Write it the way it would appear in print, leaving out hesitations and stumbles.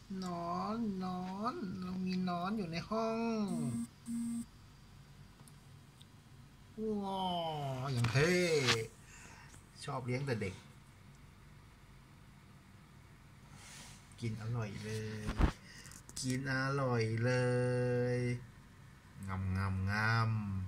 นอนนอนเรามีนอนอยู่ในห้องว้าวอย่างเท่ชอบเลี้ยงแต่เด็กกินอร่อยเลยกินอร่อยเลยงำงำงำ